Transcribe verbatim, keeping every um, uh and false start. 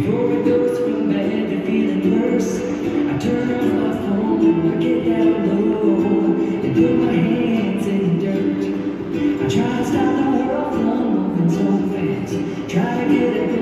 Before it goes from bad to feeling worse, I turn off my phone, I get down low, and put my hands in dirt. I try to stop the world from moving so fast, try to get it